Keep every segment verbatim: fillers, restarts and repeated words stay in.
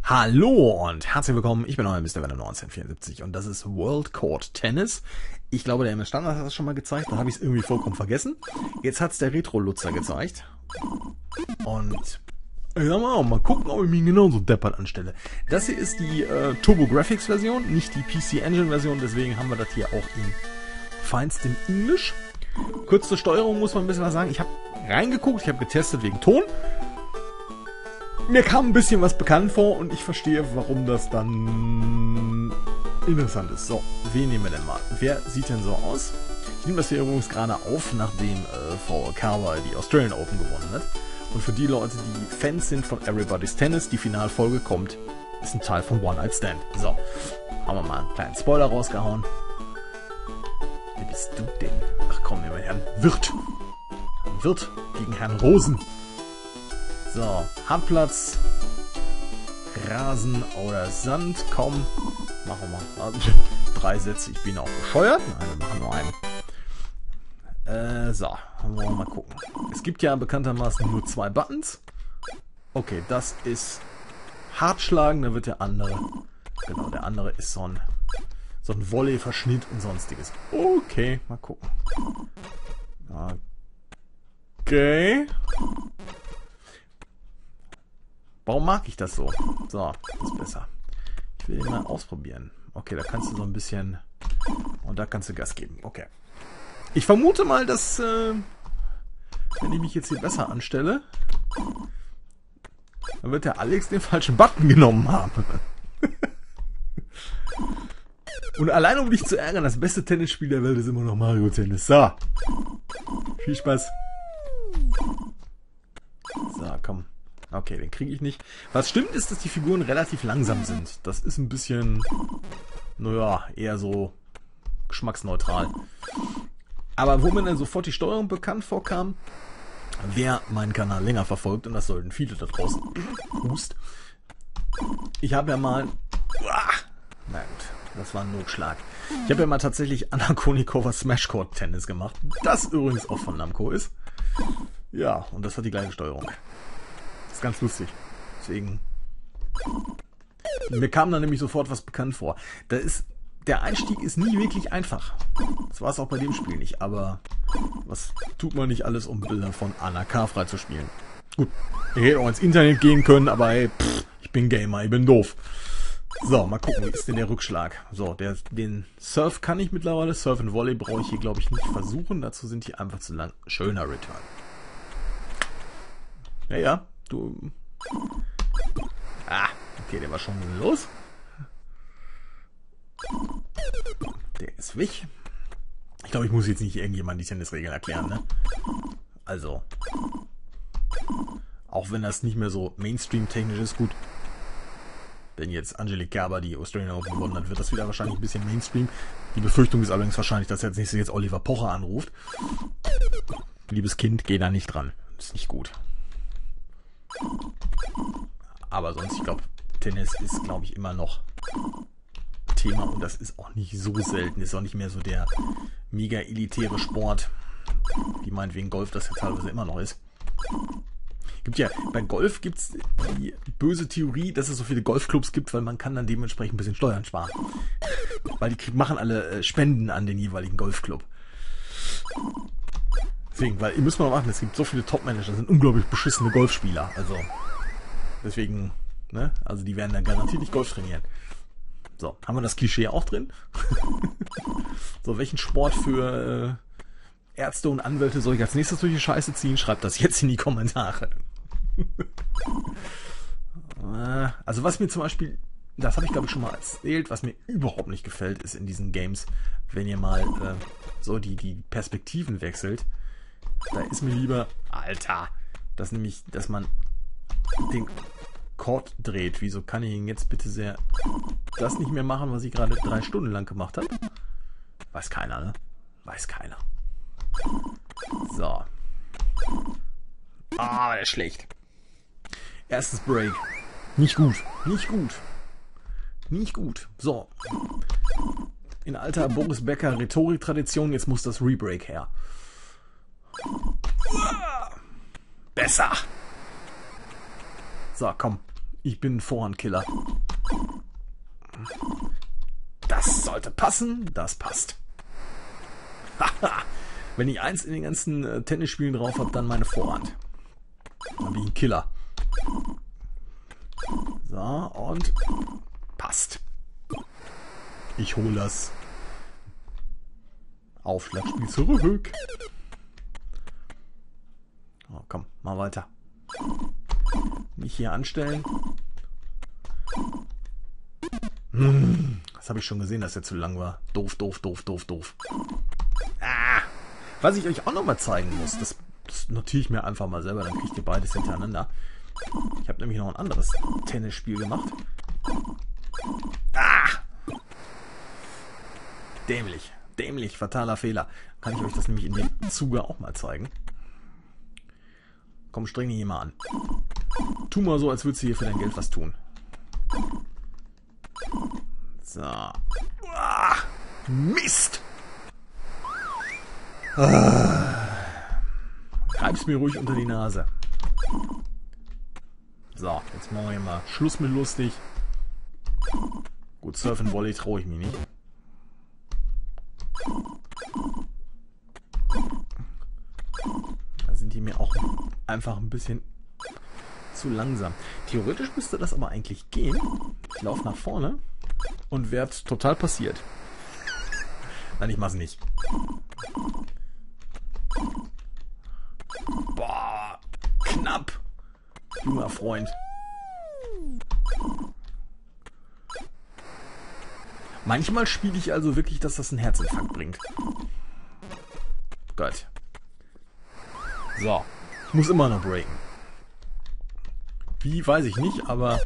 Hallo und herzlich willkommen, ich bin euer Mister Venom neunzehnhundertvierundsiebzig und das ist World Court Tennis. Ich glaube, der M S Standard hat das schon mal gezeigt, da habe ich es irgendwie vollkommen vergessen. Jetzt hat es der Retro-Lutzer gezeigt. Und ja, mal, mal gucken, ob ich mich genauso deppert anstelle. Das hier ist die äh, Turbo-Graphics-Version, nicht die P C-Engine-Version, deswegen haben wir das hier auch in feinstem Englisch. Kurz zur Steuerung muss man ein bisschen was sagen. Ich habe reingeguckt, ich habe getestet wegen Ton. Mir kam ein bisschen was bekannt vor und ich verstehe, warum das dann interessant ist. So, wen nehmen wir denn mal? Wer sieht denn so aus? Ich nehme das hier übrigens gerade auf, nachdem äh, Frau Carver die Australian Open gewonnen hat. Und für die Leute, die Fans sind von Everybody's Tennis, die Finalfolge kommt, ist ein Teil von One Night Stand. So, haben wir mal einen kleinen Spoiler rausgehauen. Wer bist du denn? Ach komm, nehmen wir Herrn Wirth. Herrn Wirth gegen Herrn Rosen. So, Hartplatz, Rasen oder Sand, komm, machen wir mal. Drei Sätze, ich bin auch bescheuert. Nein, wir machen nur einen. Äh, so, wollen wir mal gucken. Es gibt ja bekanntermaßen nur zwei Buttons. Okay, das ist Hartschlagen, da wird der andere, genau, der andere ist so ein, so ein Volley-Verschnitt und sonstiges. Okay, mal gucken. Okay. Warum mag ich das so? So, das ist besser. Ich will den mal ausprobieren. Okay, da kannst du so ein bisschen... Und da kannst du Gas geben. Okay. Ich vermute mal, dass... Äh, wenn ich mich jetzt hier besser anstelle... Dann wird der Alex den falschen Button genommen haben. Und allein um dich zu ärgern, das beste Tennisspiel der Welt ist immer noch Mario Tennis. So. Viel Spaß. So, komm. Okay, den kriege ich nicht. Was stimmt ist, dass die Figuren relativ langsam sind. Das ist ein bisschen, naja, eher so geschmacksneutral. Aber wo mir dann sofort die Steuerung bekannt vorkam, wer meinen Kanal länger verfolgt, und das sollten viele da draußen, Hust. Ich habe ja mal, uah, na gut, das war ein Notschlag. Ich habe ja mal tatsächlich Anna Kournikova Smash Court Tennis gemacht, das übrigens auch von Namco ist. Ja, und das hat die gleiche Steuerung. Ganz lustig. Deswegen. Mir kam da nämlich sofort was bekannt vor. Da ist, der Einstieg ist nie wirklich einfach. Das war es auch bei dem Spiel nicht. Aber was tut man nicht alles, um Bilder von Anna K. freizuspielen? Gut, ich hätte auch ins Internet gehen können, aber hey, pff, ich bin Gamer, ich bin doof. So, mal gucken, wie ist denn der Rückschlag? So, der, den Surf kann ich mittlerweile. Surf und Volley brauche ich hier, glaube ich, nicht versuchen. Dazu sind die einfach zu lang. Schöner Return. Ja, ja. Du. Ah, okay, der war schon los. Der ist weg. Ich glaube, ich muss jetzt nicht irgendjemand die Tennisregeln erklären, ne? Also. Auch wenn das nicht mehr so Mainstream-technisch ist, gut. Wenn jetzt Angelique Kerber die Australian Open gewonnen hat, wird das wieder wahrscheinlich ein bisschen Mainstream. Die Befürchtung ist allerdings wahrscheinlich, dass jetzt nächstes jetzt Oliver Pocher anruft. Liebes Kind, geh da nicht dran. Ist nicht gut. Aber sonst, ich glaube, Tennis ist, glaube ich, immer noch Thema und das ist auch nicht so selten. Ist auch nicht mehr so der mega elitäre Sport, wie meinetwegen Golf das ja teilweise immer noch ist. Gibt ja, bei Golf gibt es die böse Theorie, dass es so viele Golfclubs gibt, weil man kann dann dementsprechend ein bisschen Steuern sparen. Weil die machen alle Spenden an den jeweiligen Golfclub. Deswegen, weil ihr müsst mal machen, es gibt so viele Top-Manager, das sind unglaublich beschissene Golfspieler. Also, deswegen, ne, also die werden dann garantiert nicht Golf trainieren. So, haben wir das Klischee auch drin? So, welchen Sport für äh, Ärzte und Anwälte soll ich als nächstes durch die Scheiße ziehen? Schreibt das jetzt in die Kommentare. Also was mir zum Beispiel, das habe ich glaube ich schon mal erzählt, was mir überhaupt nicht gefällt, ist in diesen Games, wenn ihr mal äh, so die, die Perspektiven wechselt. Da ist mir lieber, Alter, dass nämlich, dass man den Chord dreht. Wieso kann ich ihn jetzt bitte sehr das nicht mehr machen, was ich gerade drei Stunden lang gemacht habe? Weiß keiner, ne? Weiß keiner. So. Ah, der ist schlecht. Erstes Break. Nicht gut. Nicht gut. Nicht gut. So. In alter Boris Becker Rhetorik-Tradition, jetzt muss das Rebreak her. Besser. So, komm. Ich bin ein Vorhandkiller. Das sollte passen. Das passt. Haha. Wenn ich eins in den ganzen äh, Tennisspielen drauf habe, dann meine Vorhand. Dann bin ich ein Killer. So, und passt. Ich hole das Aufschlagspiel zurück. Oh, komm, mal weiter. Nicht hier anstellen. Hm, das habe ich schon gesehen, dass der zu lang war. Doof, doof, doof, doof, doof. Ah, was ich euch auch noch mal zeigen muss, das, das notiere ich mir einfach mal selber, dann kriegt ihr beides hintereinander. Ich habe nämlich noch ein anderes Tennisspiel gemacht. Ah! Dämlich, dämlich, fataler Fehler. Kann ich euch das nämlich in dem Zuge auch mal zeigen. Komm, streng dich hier mal an. Tu mal so, als würdest du hier für dein Geld was tun. So. Ah, Mist! Ah. Reib's mir ruhig unter die Nase. So, jetzt machen wir hier mal Schluss mit lustig. Gut, Surfen Volley traue ich mich nicht. Da sind die mir auch einfach ein bisschen zu langsam. Theoretisch müsste das aber eigentlich gehen. Ich laufe nach vorne und werde total passiert. Nein, ich mach's nicht. Boah, knapp. Junger Freund. Manchmal spiele ich also wirklich, dass das einen Herzinfarkt bringt. Gott. So. Ich muss immer noch breaken. Wie, weiß ich nicht, aber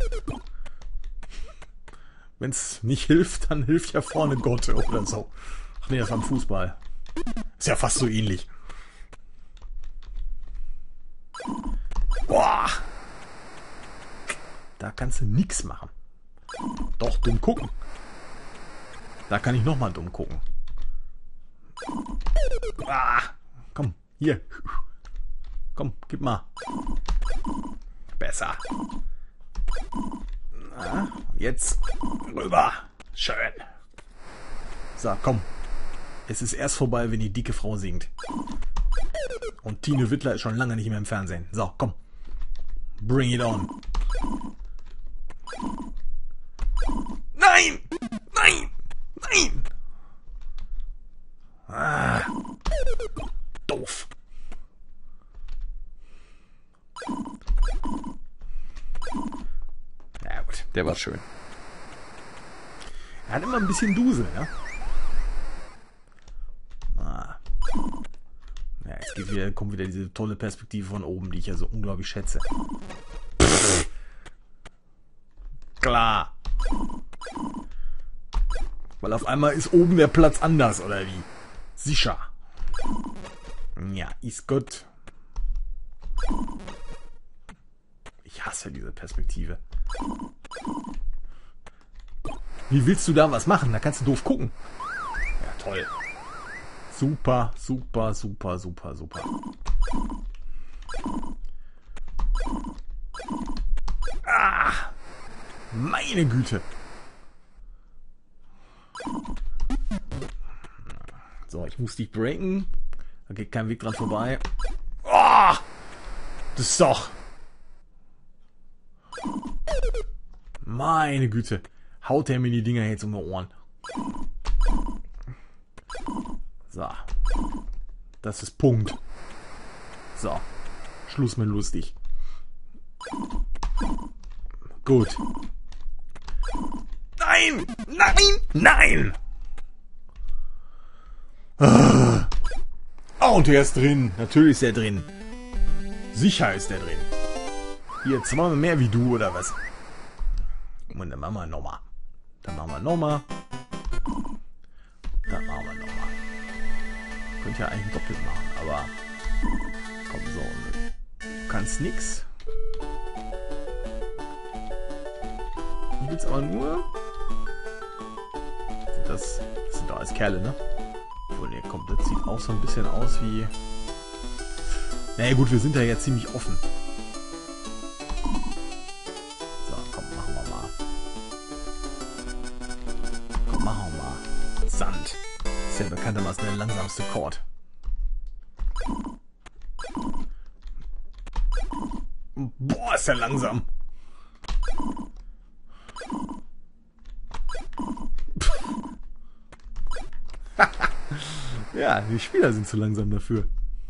wenn es nicht hilft, dann hilft ja vorne Gott oder so. Ach nee, das war im Fußball. Ist ja fast so ähnlich. Boah. Da kannst du nix machen. Doch, dumm gucken. Da kann ich nochmal dumm gucken. Ah, komm, hier. Komm, gib mal. Besser. Na, jetzt rüber. Schön. So, komm. Es ist erst vorbei, wenn die dicke Frau singt. Und Tine Wittler ist schon lange nicht mehr im Fernsehen. So, komm. Bring it on. Nein! Nein! Nein! Ah. Doof. Ja gut, der war schön. Er hat immer ein bisschen Dusel, ja? Ah. Ja, jetzt geht wieder, kommt wieder diese tolle Perspektive von oben, die ich ja so unglaublich schätze. Pff. Klar. Weil auf einmal ist oben der Platz anders, oder wie? Sicher. Ja, ist gut. Ich hasse diese Perspektive. Wie willst du da was machen? Da kannst du doof gucken. Ja, toll. Super, super, super, super, super. Ah! Meine Güte. So, ich muss dich breaken. Da geht kein Weg dran vorbei. Oh, das ist doch... Meine Güte. Haut der mir die Dinger jetzt um die Ohren. So. Das ist Punkt. So. Schluss mit lustig. Gut. Nein! Nein! Nein! Oh, und der ist drin. Natürlich ist der drin. Sicher ist der drin. Hier, zweimal mehr wie du, oder was? Und dann machen wir nochmal. Dann machen wir nochmal. Dann machen wir nochmal. Könnt ja eigentlich doppelt machen, aber... Komm, so. Du kannst nix. Du willst aber nur... Das, das sind doch alles Kerle, ne? Obwohl, ne, komm, das sieht auch so ein bisschen aus wie... Naja gut, wir sind ja jetzt ziemlich offen. So, Sand. Ist ja bekanntermaßen der langsamste Chord. Boah, ist der langsam. Ja, die Spieler sind zu langsam dafür.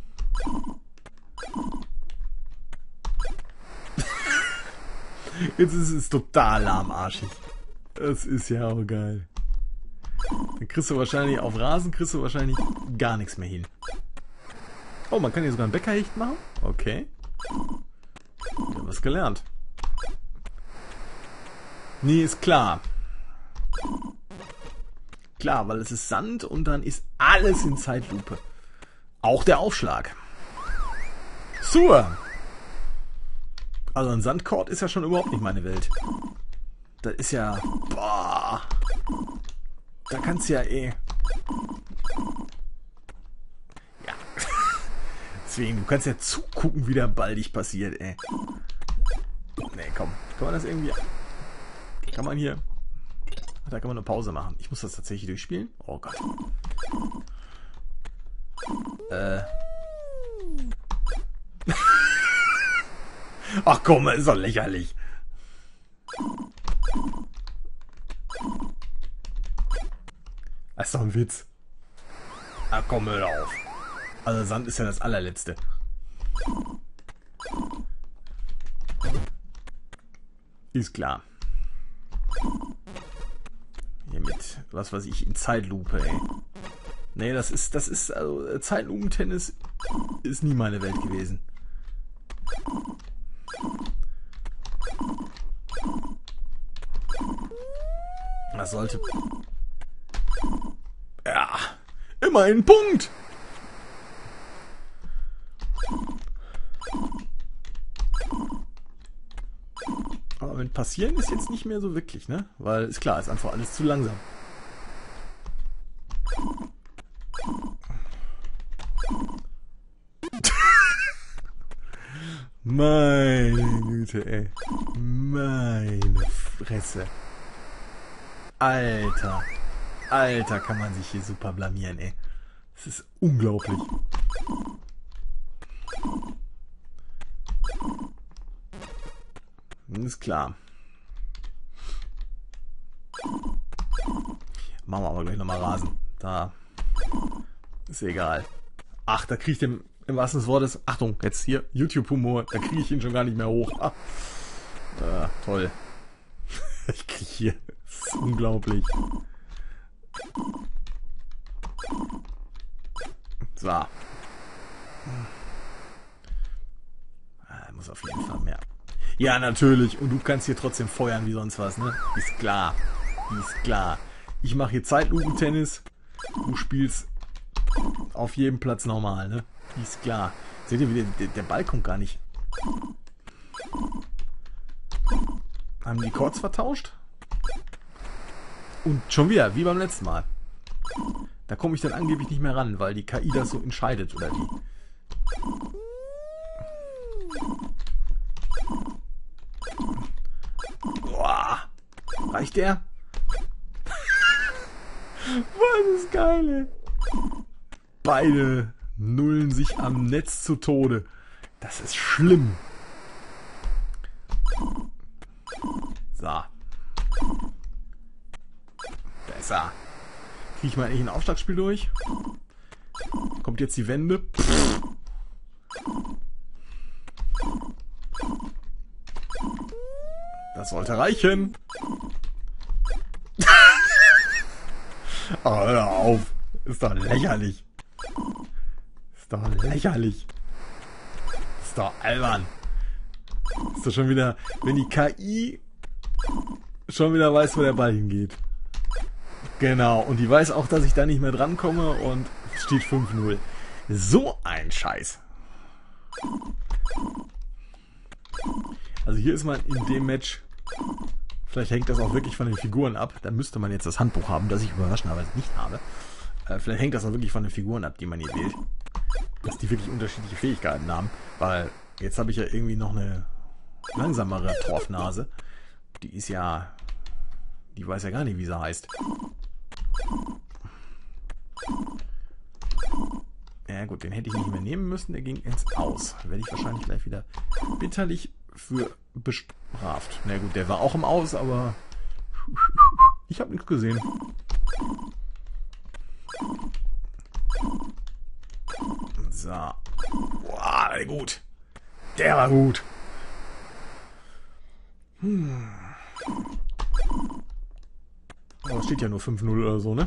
Jetzt ist es total lahmarschig. Das ist ja auch geil. Dann kriegst du wahrscheinlich auf Rasen kriegst du wahrscheinlich gar nichts mehr hin. Oh, man kann hier sogar einen Bäckerhecht machen? Okay. Ich hab was gelernt. Nee, ist klar. Klar, weil es ist Sand und dann ist alles in Zeitlupe. Auch der Aufschlag. Super. Also ein Sandchord ist ja schon überhaupt nicht meine Welt. Das ist ja... Boah. Da kannst du ja eh... Ja. Deswegen, du kannst ja zugucken, wie der Ball dich passiert, ey. Nee, komm. Kann man das irgendwie... Kann man hier... Da kann man eine Pause machen. Ich muss das tatsächlich durchspielen. Oh Gott. Äh... Ach komm, ist doch lächerlich. Das ist doch ein Witz. Ach komm, hör auf. Also Sand ist ja das allerletzte. Ist klar. Hier mit, was weiß ich, in Zeitlupe, ey. Nee, das ist, das ist, also Zeitlupentennis ist nie meine Welt gewesen. Das sollte... Ja, immer ein Punkt! Aber mit Passieren ist jetzt nicht mehr so wirklich, ne? Weil, ist klar, ist einfach alles zu langsam. Meine Güte, ey. Meine Fresse. Alter. Alter, kann man sich hier super blamieren, ey. Das ist unglaublich. Ist klar. Machen wir aber gleich nochmal Rasen. Da. Ist egal. Ach, da kriege ich den, im wahrsten des Wortes, Achtung, jetzt hier, YouTube-Humor, da kriege ich ihn schon gar nicht mehr hoch. Ah. Ah, toll. Ich kriege hier, das ist unglaublich. So. Ah, muss auf jeden Fall mehr. Ja, natürlich. Und du kannst hier trotzdem feuern wie sonst was, ne? Ist klar. Ist klar. Ich mache hier Zeitlupentennis. Du spielst auf jedem Platz normal, ne? Ist klar. Seht ihr, wie der, der Ball kommt gar nicht. Haben die Chords vertauscht? Und schon wieder, wie beim letzten Mal. Da komme ich dann angeblich nicht mehr ran, weil die K I das so entscheidet, oder wie? Boah. Reicht der? Was ist geil, ey. Beide nullen sich am Netz zu Tode. Das ist schlimm. So. Besser. Kriege ich mal endlich ein Aufschlagspiel durch? Kommt jetzt die Wende? Pff. Das sollte reichen. Oh, hör auf. Ist doch lächerlich. Ist doch lächerlich. Ist doch albern. Ist doch schon wieder, wenn die K I schon wieder weiß, wo der Ball hingeht. Genau, und die weiß auch, dass ich da nicht mehr drankomme und steht fünf null. So ein Scheiß. Also hier ist man in dem Match, vielleicht hängt das auch wirklich von den Figuren ab, da müsste man jetzt das Handbuch haben, das ich überraschenderweise nicht habe. Äh, vielleicht hängt das auch wirklich von den Figuren ab, die man hier wählt. Dass die wirklich unterschiedliche Fähigkeiten haben, weil jetzt habe ich ja irgendwie noch eine langsamere Torfnase. Die ist ja, die weiß ja gar nicht, wie sie heißt. Na gut, den hätte ich nicht mehr nehmen müssen. Der ging ins Aus. Werde ich wahrscheinlich gleich wieder bitterlich für bestraft. Na gut, der war auch im Aus, aber ich habe nichts gesehen. So. Boah, der gut. Der war gut. Hm. Aber es steht ja nur fünf null oder so, ne?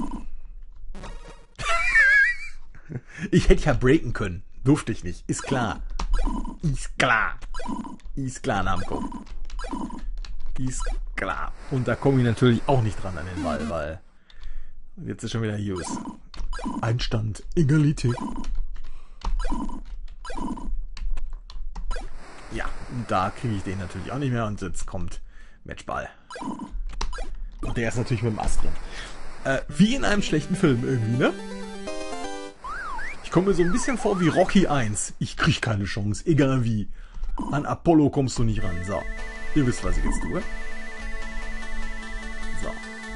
Ich hätte ja breaken können. Durfte ich nicht. Ist klar. Ist klar. Ist klar, Namco. Ist klar. Und da komme ich natürlich auch nicht dran an den Ball, weil jetzt ist schon wieder Hughes. Einstand, Egalität. Ja, und da kriege ich den natürlich auch nicht mehr und jetzt kommt Matchball. Und der ist natürlich mit dem Ast drin. Äh, wie in einem schlechten Film irgendwie, ne? Ich komme mir so ein bisschen vor wie Rocky eins. Ich krieg keine Chance, egal wie. An Apollo kommst du nicht ran. So, ihr wisst, was ich jetzt tue. So.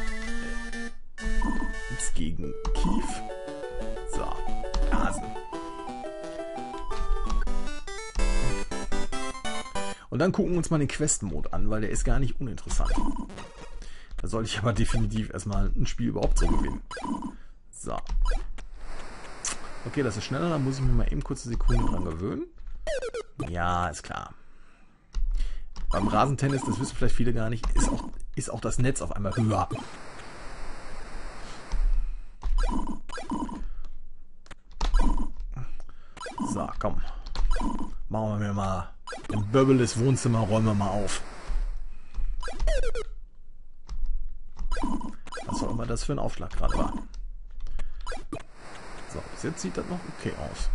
Jetzt gegen Kief. So, Rasen. Und dann gucken wir uns mal den Quest-Mode an, weil der ist gar nicht uninteressant. Da soll ich aber definitiv erstmal ein Spiel überhaupt so gewinnen. So. Okay, das ist schneller, da muss ich mir mal eben kurz eine Sekunde dran gewöhnen. Ja, ist klar. Beim Rasentennis, das wissen vielleicht viele gar nicht, ist auch, ist auch das Netz auf einmal höher. So, komm. Machen wir mir mal ein Böbbeles Wohnzimmer, räumen wir mal auf. Was auch immer das für ein Aufschlag gerade war. So, bis jetzt sieht das noch okay aus.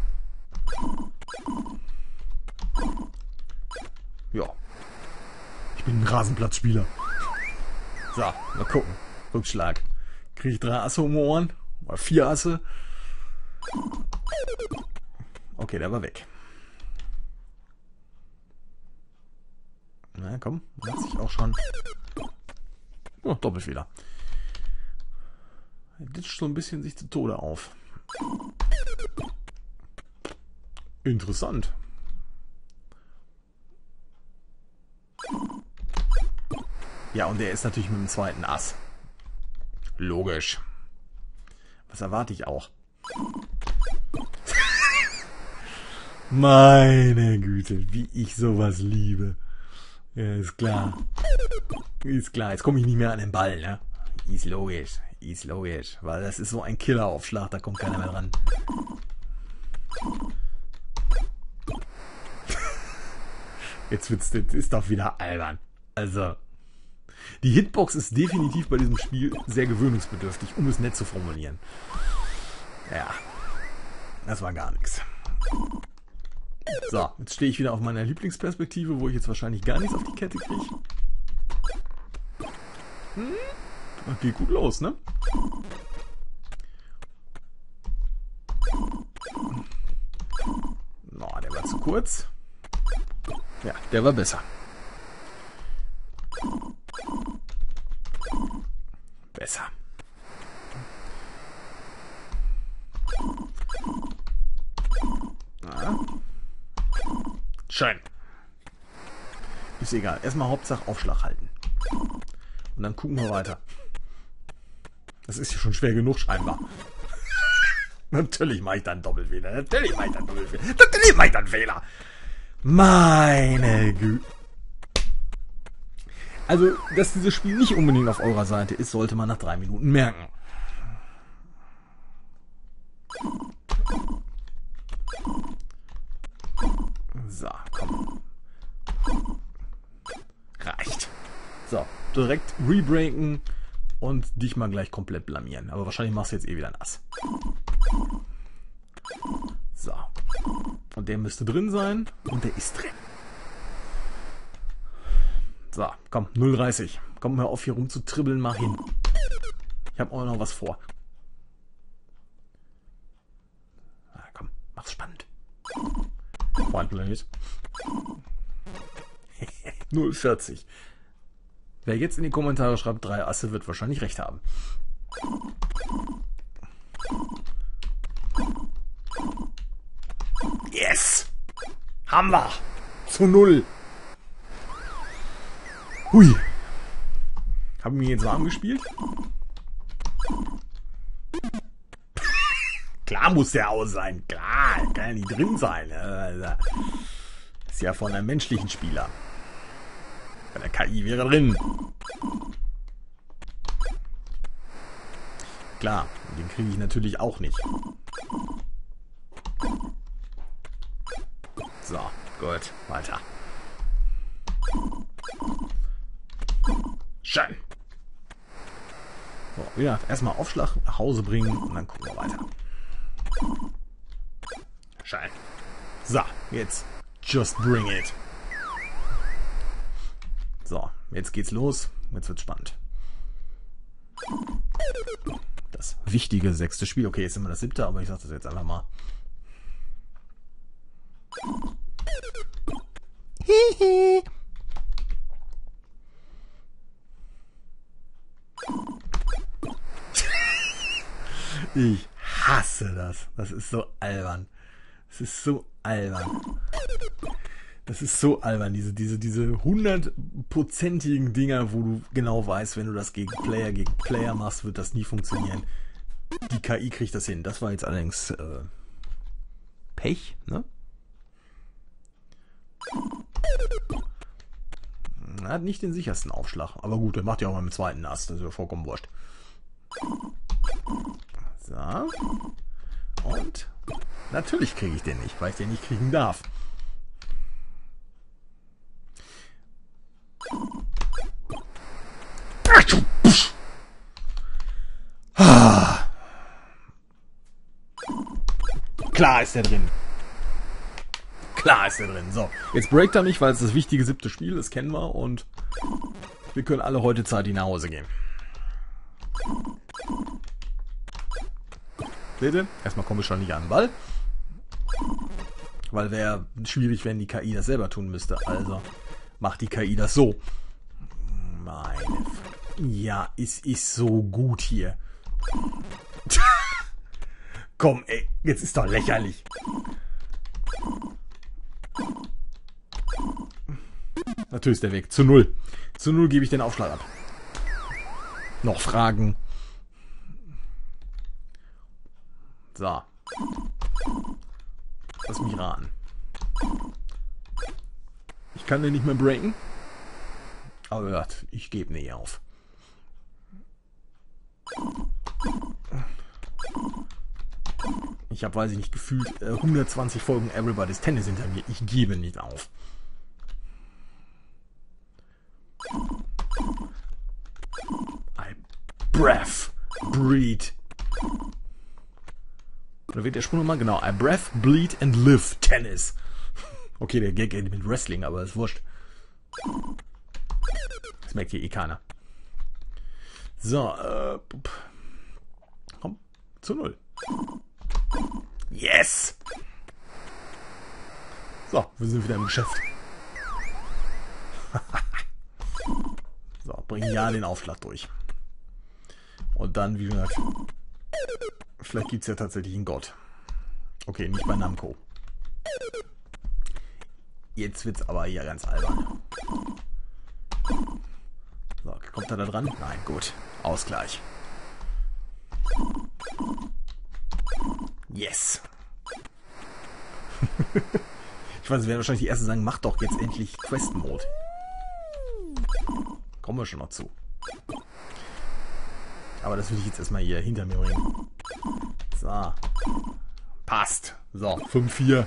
Ja. Ich bin ein Rasenplatzspieler. So, mal gucken. Rückschlag. Kriege ich drei Asse um die Ohren? Oder vier Asse? Okay, der war weg. Na komm, hat sich auch schon... Oh, Doppelfehler. Er ditcht so ein bisschen sich zu Tode auf. Interessant. Ja, und der ist natürlich mit dem zweiten Ass. Logisch. Was erwarte ich auch? Meine Güte, wie ich sowas liebe. Ja, ist klar. Ist klar, jetzt komme ich nicht mehr an den Ball, ne? Ist logisch, ist logisch. Weil das ist so ein Killeraufschlag, da kommt keiner mehr dran. Jetzt wird's, das ist doch wieder albern. Also, die Hitbox ist definitiv bei diesem Spiel sehr gewöhnungsbedürftig, um es nett zu formulieren. Ja, das war gar nichts. So, jetzt stehe ich wieder auf meiner Lieblingsperspektive, wo ich jetzt wahrscheinlich gar nichts auf die Kette kriege. Hm? Das geht gut los, ne? No, der war zu kurz. Ja, der war besser. Besser. Na. Schön. Ist egal. Erstmal Hauptsache Aufschlag halten. Und dann gucken wir weiter. Das ist ja schon schwer genug scheinbar. Natürlich mache ich dann Doppelfehler. Natürlich mache ich dann Doppelfehler. Natürlich mache ich dann Fehler. Meine Güte. Also, dass dieses Spiel nicht unbedingt auf eurer Seite ist, sollte man nach drei Minuten merken. So, komm. Reicht. So, direkt rebreaken und dich mal gleich komplett blamieren. Aber wahrscheinlich machst du jetzt eh wieder ein Ass. So. Und der müsste drin sein. Und der ist drin. So, komm, null dreißig. Komm, hör auf hier rum zu tribbeln, mach hin. Ich habe auch noch was vor. Na, komm, mach's spannend. Freundlich. null vierzig. Wer jetzt in die Kommentare schreibt, drei Asse, wird wahrscheinlich recht haben. Yes! Haben wir! Zu null! Hui! Haben wir jetzt warm gespielt? Klar muss der aus sein. Klar, kann ja nicht drin sein. Ist ja von einem menschlichen Spieler. Bei der K I wäre drin. Klar, den kriege ich natürlich auch nicht. So, gut, weiter. Schön. So, wieder erstmal Aufschlag nach Hause bringen und dann gucken wir weiter. Schön. So, jetzt just bring it. So, jetzt geht's los. Jetzt wird's spannend. Das wichtige sechste Spiel. Okay, jetzt sind wir das siebte, aber ich sag das jetzt einfach mal. Hihi. Ich hasse das. Das ist so albern. Das ist so albern. Das ist so albern, diese, diese, diese hundertprozentigen Dinger, wo du genau weißt, wenn du das gegen Player gegen Player machst, wird das nie funktionieren. Die K I kriegt das hin. Das war jetzt allerdings äh, Pech, ne? Er hat nicht den sichersten Aufschlag. Aber gut, der macht ja auch mal im zweiten Ast. Das ist ja vollkommen wurscht. So. Und natürlich kriege ich den nicht, weil ich den nicht kriegen darf. Klar ist der drin. Klar ist der drin. So, jetzt breakt er mich, weil es das wichtige siebte Spiel ist, kennen wir. Und wir können alle heute Zeit nach Hause gehen. Seht ihr? Erstmal komme ich schon nicht an den Ball. Weil wäre schwierig, wenn die K I das selber tun müsste. Also macht die K I das so. Meine F ja, es ist so gut hier. Komm, ey, jetzt ist doch lächerlich. Natürlich ist der weg. Zu null. Zu null gebe ich den Aufschlag ab. Noch Fragen? So. Lass mich raten. Ich kann den nicht mehr breaken. Aber ich gebe nicht auf. Ich habe, weiß ich nicht, gefühlt hundertzwanzig Folgen Everybody's Tennis hinter mir. Ich gebe nicht auf. I breath, breed. Oder wird der Sprung nochmal? Genau. I breath, bleed and live Tennis. Okay, der Gag geht mit Wrestling, aber ist wurscht. Das merkt hier eh keiner. So, äh, komm, zu null. Yes! So, wir sind wieder im Geschäft. So, bringen ja den Aufschlag durch. Und dann, wie gesagt, vielleicht gibt es ja tatsächlich einen Gott. Okay, nicht bei Namco. Jetzt wird's aber hier ganz albern. So, kommt er da dran? Nein, gut. Ausgleich. Yes. Ich weiß, es werden wahrscheinlich die Ersten sagen, mach doch jetzt endlich Quest-Mode. Kommen wir schon noch zu. Aber das will ich jetzt erstmal hier hinter mir bringen. So. Passt. So, fünf vier.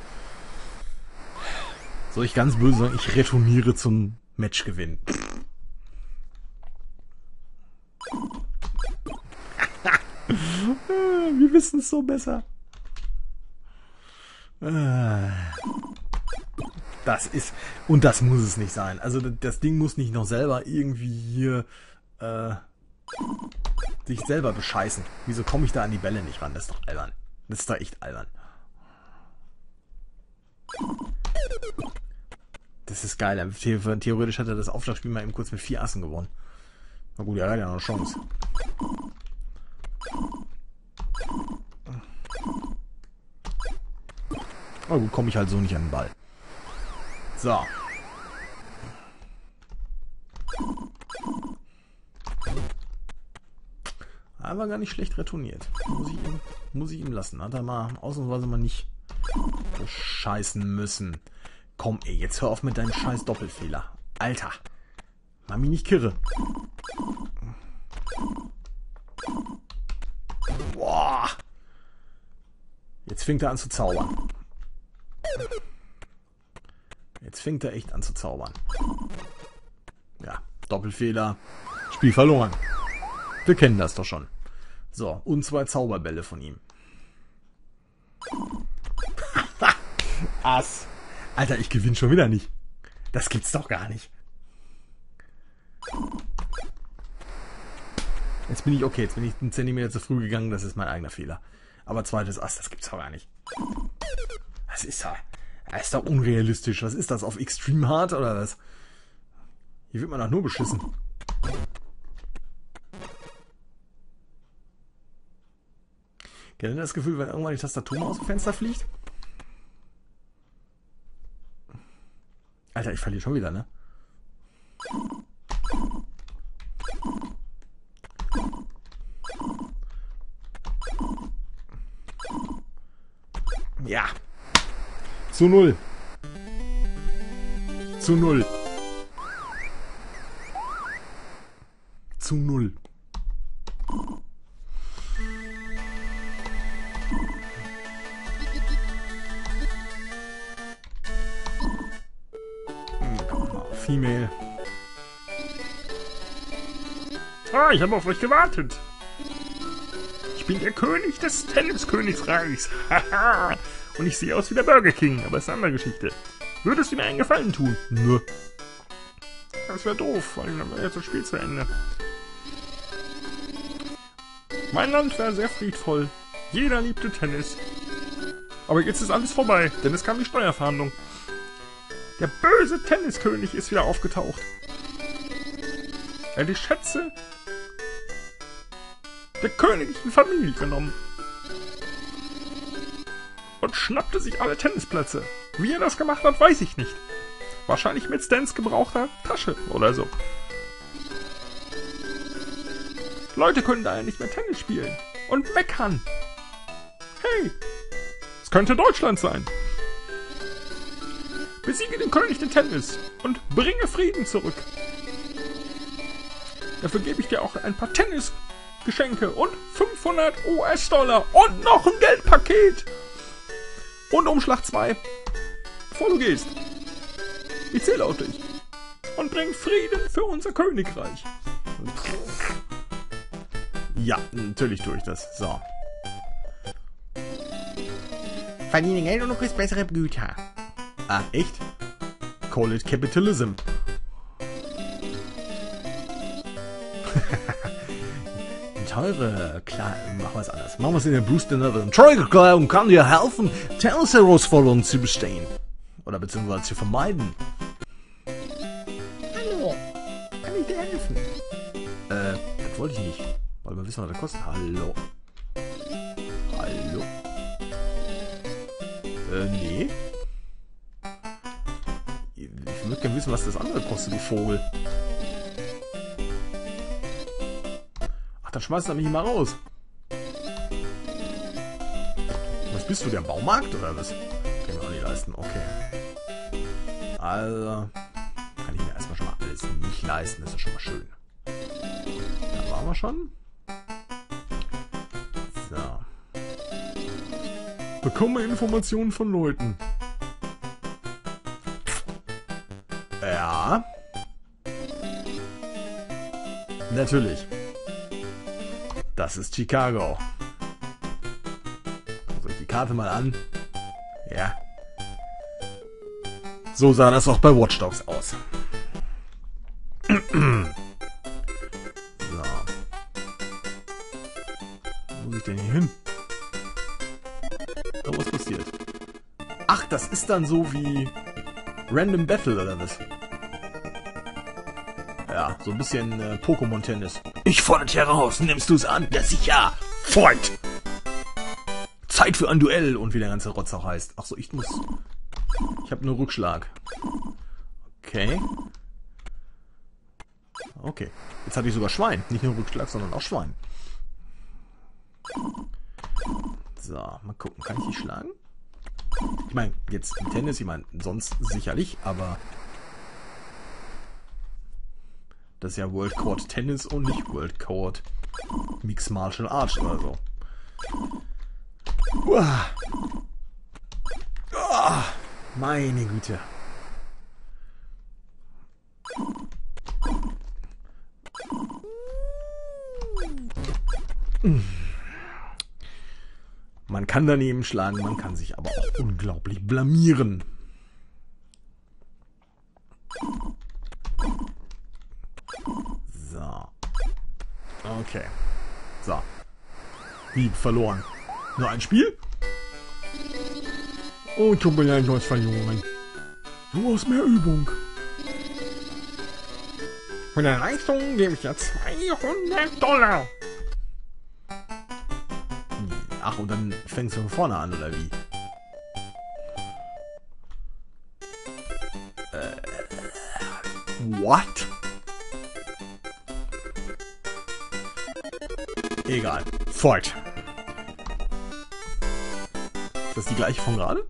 Soll ich ganz böse sagen, ich retourniere zum Matchgewinn. Wir wissen es so besser. Das ist... Und das muss es nicht sein. Also das Ding muss nicht noch selber irgendwie hier... Äh, sich selber bescheißen. Wieso komme ich da an die Bälle nicht ran? Das ist doch albern. Das ist doch echt albern. Das ist geil. Theoretisch hat er das Aufschlagspiel mal eben kurz mit vier Assen gewonnen. Na gut, er hat ja noch eine Chance. Na gut, komme ich halt so nicht an den Ball. So. Aber gar nicht schlecht retourniert. Muss ich ihm, muss ich ihm lassen. Hat er mal ausnahmsweise mal nicht bescheißen müssen. Komm, ey, jetzt hör auf mit deinem scheiß Doppelfehler. Alter. Mach mich nicht kirre. Boah. Jetzt fängt er an zu zaubern. Jetzt fängt er echt an zu zaubern. Ja, Doppelfehler. Spiel verloren. Wir kennen das doch schon. So, und zwei Zauberbälle von ihm. Ass. Alter, ich gewinne schon wieder nicht. Das gibt's doch gar nicht. Jetzt bin ich okay. Jetzt bin ich einen Zentimeter zu früh gegangen. Das ist mein eigener Fehler. Aber zweites Ass, das gibt's doch gar nicht. Das ist doch, das ist doch unrealistisch. Was ist das? Auf Extreme Hard oder was? Hier wird man doch nur beschissen. Kennt ihr das Gefühl, wenn irgendwann die Tastatur mal aus dem Fenster fliegt? Alter, ich verliere schon wieder, ne? Ja. Zu null. Zu null. Zu null. Female. Ah, ich habe auf euch gewartet. Ich bin der König des Tenniskönigreichs. Haha. Und ich sehe aus wie der Burger King, aber ist eine andere Geschichte. Würdest du mir einen Gefallen tun? Nö. Das wäre doof, weil dann wäre jetzt das Spiel zu Ende. Mein Land wäre sehr friedvoll. Jeder liebte Tennis. Aber jetzt ist alles vorbei, denn es kam die Steuerfahndung. Der böse Tenniskönig ist wieder aufgetaucht. Er hat die Schätze der königlichen Familie genommen. Und schnappte sich alle Tennisplätze. Wie er das gemacht hat, weiß ich nicht. Wahrscheinlich mit Stans gebrauchter Tasche oder so. Leute können da ja nicht mehr Tennis spielen. Und meckern. Hey, es könnte Deutschland sein. Besiege den König den Tennis und bringe Frieden zurück. Dafür gebe ich dir auch ein paar Tennisgeschenke und fünfhundert US-Dollar und noch ein Geldpaket. Und Umschlag zwei. Bevor du gehst. Ich zähle auf dich. Und bring Frieden für unser Königreich. Ja, natürlich tue ich das. So. Verdiene Geld und du kriegst bessere Güter. Ah, echt? Call it Capitalism. Teure, klar, machen wir es anders. Machen wir es in der Bruce Dinner. Treuekleidung kann dir helfen, Tennis-Herausforderungen zu bestehen. Oder beziehungsweise zu vermeiden. Hallo, kann ich dir helfen? Äh, das wollte ich nicht. Weil wir wissen, was das kostet. Hallo. Hallo. Äh, nee. Ich würde gerne wissen, was das andere kostet, du Vogel. Ach, dann schmeißt er mich mal raus. Was bist du, der Baumarkt oder was? Kann ich mir auch nicht leisten, okay. Also, kann ich mir erstmal schon mal alles nicht leisten, das ist schon mal schön. Da waren wir schon. So. Bekomme Informationen von Leuten. Ja. Natürlich. Das ist Chicago. Guckt euch die Karte mal an. Ja. So sah das auch bei Watch Dogs aus. So. Wo muss ich denn hier hin? Oh, was passiert? Ach, das ist dann so wie Random Battle oder was? Ja, so ein bisschen äh, Pokémon-Tennis. Ich fordere dich heraus, nimmst du es an? Ja, sicher! Fight! Zeit für ein Duell und wie der ganze Rotz auch heißt. Ach so, ich muss... Ich habe nur Rückschlag. Okay. Okay. Jetzt hatte ich sogar Schwein. Nicht nur Rückschlag, sondern auch Schwein. So, mal gucken. Kann ich die schlagen? Ich meine, jetzt im Tennis, ich meine, sonst sicherlich, aber... Das ist ja World Court Tennis und nicht World Court Mixed Martial Arts oder so. Uah. Oh, meine Güte. Man kann daneben schlagen, man kann sich aber auch unglaublich blamieren. So. Okay. So. Wie verloren. Nur ein Spiel? Oh, tut mir leid, du hast verloren. Du hast mehr Übung. Für deine Leistung gebe ich ja zweihundert Dollar. Ach, und dann fängst du von vorne an, oder wie? Äh. What? Egal. Fight. Ist das die gleiche von gerade?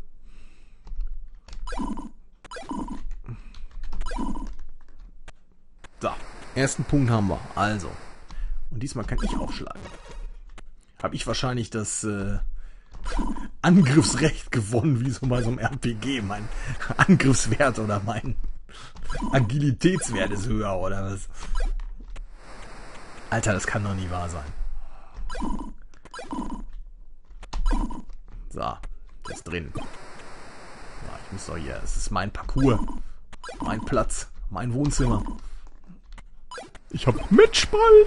So. Ersten Punkt haben wir. Also. Und diesmal kann ich aufschlagen. Habe ich wahrscheinlich das äh, Angriffsrecht gewonnen, wie so bei so einem R P G. Mein Angriffswert oder mein Agilitätswert ist höher, oder was? Alter, das kann doch nie wahr sein. So, das ist drin. So, ich muss doch hier, es ist mein Parcours. Mein Platz, mein Wohnzimmer. Ich hab Matchball.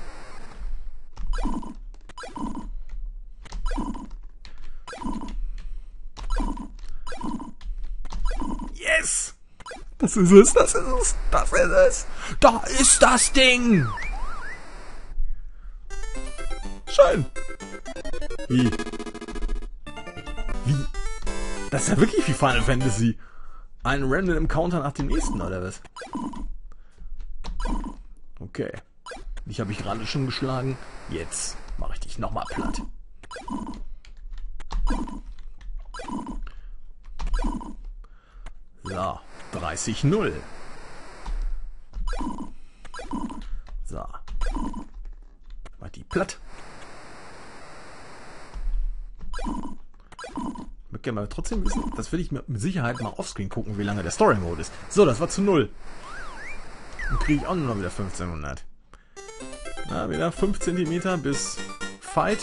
Yes! Das ist es, das ist es, das ist es. Da ist das Ding. Schön. Wie? Wie? Das ist ja wirklich wie Final Fantasy. Ein Random Encounter nach dem nächsten, oder was? Okay. Dich habe ich gerade schon geschlagen. Jetzt mache ich dich nochmal platt. So, dreißig null. So. Mach die platt. Ich möchte gerne mal trotzdem wissen, das will ich mir mit Sicherheit mal offscreen gucken, wie lange der Story-Mode ist. So, das war zu null. Dann kriege ich auch nur noch wieder fünfzehnhundert. Na, wieder fünf Zentimeter bis Fight.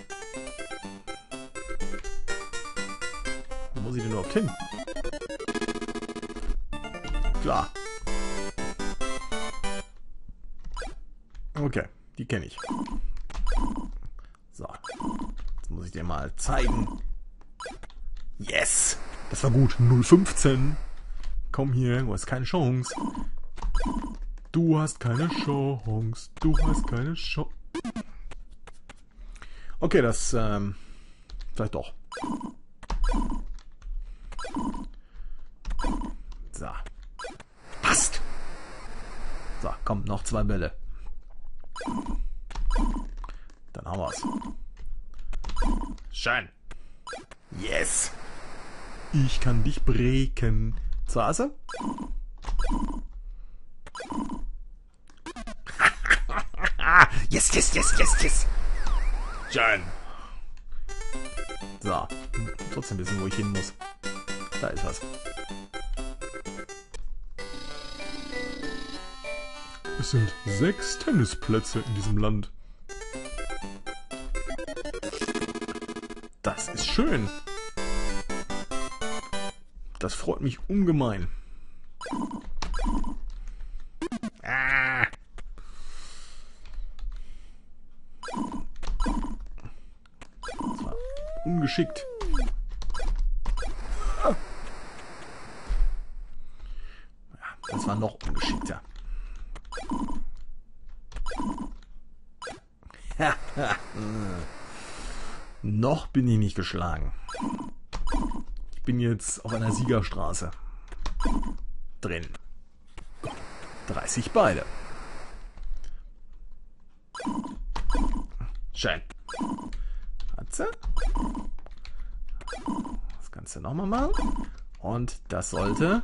Wo muss ich denn überhaupt hin? Klar. Okay, die kenne ich. So. Jetzt muss ich dir mal zeigen. Yes! Das war gut. null fünfzehn. Komm hier, du hast keine Chance. Du hast keine Chance. Du hast keine Chance. Okay, das, ähm, vielleicht doch. So. Passt! So, komm, noch zwei Bälle. Dann haben wir's. Schön. Yes! Ich kann dich brechen. Zur Asse? Yes, yes, yes, yes, yes! Schön! So. Trotzdem wissen, wo ich hin muss. Da ist was. Es sind sechs Tennisplätze in diesem Land. Das ist schön. Das freut mich ungemein. Ah. Das war ungeschickt. Ah. Ja, das war noch ungeschickter. Noch bin ich nicht geschlagen. Ich bin jetzt auf einer Siegerstraße. Drin. dreißig beide. Schön. Hat sie? Das kannst du nochmal machen. Und das sollte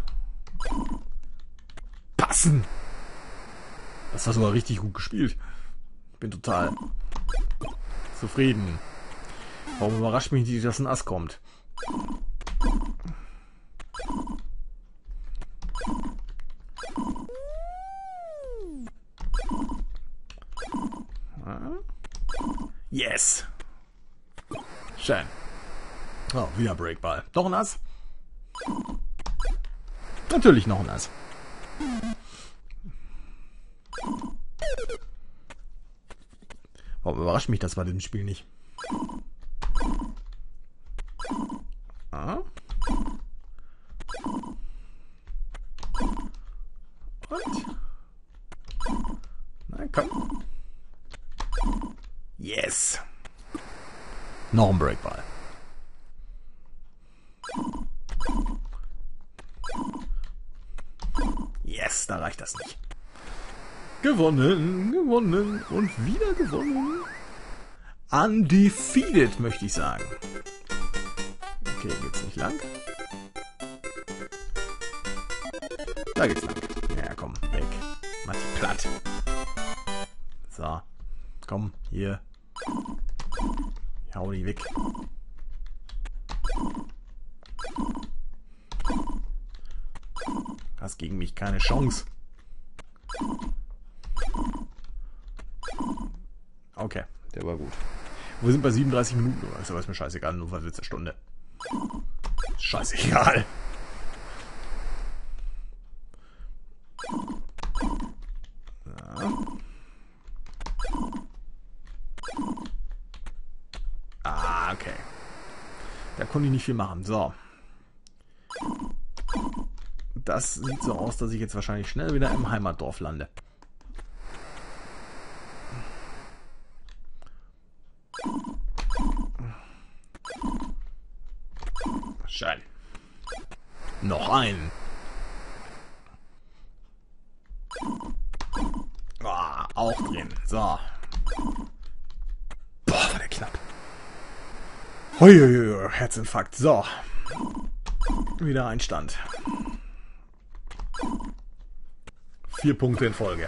passen. Das war sogar richtig gut gespielt. Ich bin total zufrieden. Warum überrascht mich nicht, dass ein Ass kommt? Yes! Schön. Oh, wieder Breakball. Noch ein Ass? Natürlich noch ein Ass. Warum überrascht mich das bei dem Spiel nicht? Ah. Und? Na komm. Yes! Noch ein Breakball. Yes, da reicht das nicht. Gewonnen, gewonnen und wieder gewonnen. Undefeated, möchte ich sagen. Okay, geht's nicht lang. Da geht's lang. Ja, komm, weg. Mach die platt. So. Komm, hier. Ich hau die weg. Hast gegen mich keine Chance. Okay, der war gut. Wir sind bei siebenunddreißig Minuten. Ist aber ist mir scheißegal, nur weil wir eine Stunde. Scheißegal. Ja. Ah, okay. Da konnte ich nicht viel machen. So. Das sieht so aus, dass ich jetzt wahrscheinlich schnell wieder im Heimatdorf lande. Schön. Noch einen. Ah, auch drin. So. Boah, war der knapp. Huiuiui, Herzinfarkt. So. Wieder ein Stand. Vier Punkte in Folge.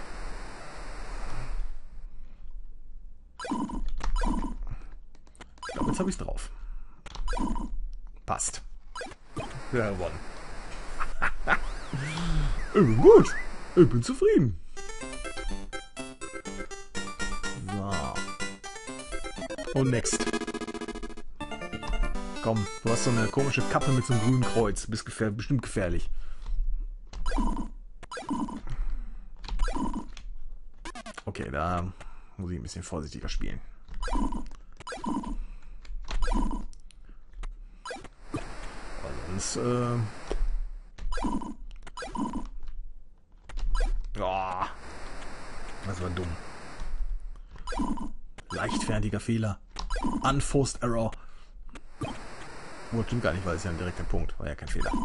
Ich glaube, jetzt habe ich es drauf. Passt. Ja, gewonnen. Ich bin gut. Ich bin zufrieden. So. Und next. Komm, du hast so eine komische Kappe mit so einem grünen Kreuz. Bist gefähr bestimmt gefährlich. Okay, da muss ich ein bisschen vorsichtiger spielen. Aber sonst, äh... oh, das war dumm. Leichtfertiger Fehler. Unforced Error. Oh, stimmt gar nicht, weil es ja ein direkter Punkt. War ja kein Fehler.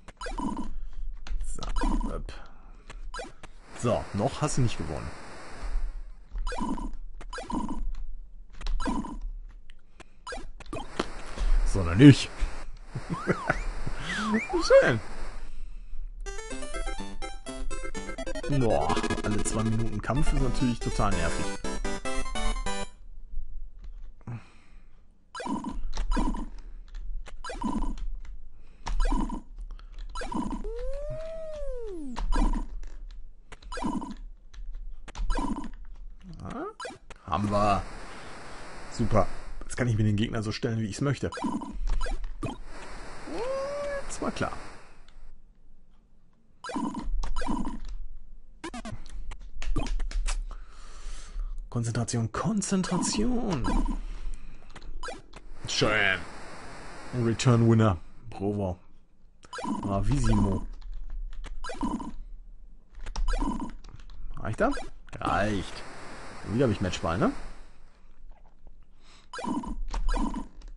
So, up. So, noch hast du nicht gewonnen. Sondern ich. Schön. Boah, alle zwei Minuten Kampf ist natürlich total nervig. Ja, haben wir. Super. Jetzt kann ich mir den Gegner so stellen, wie ich es möchte. Das war klar. Konzentration, Konzentration. Schön. Return Winner. Provo. Bravissimo. Reicht das? Reicht. Wieder habe ich Matchball, ne?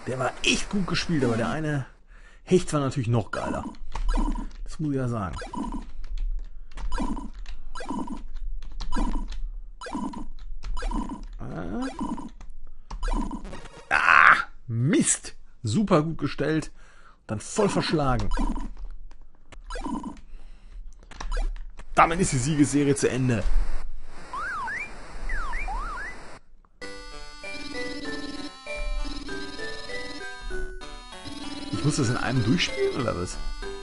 Der war echt gut gespielt, aber der eine Hecht war natürlich noch geiler. Das muss ich ja sagen. Ah, Mist! Super gut gestellt. Dann voll verschlagen. Damit ist die Siegesserie zu Ende. Ich muss das in einem durchspielen, oder was?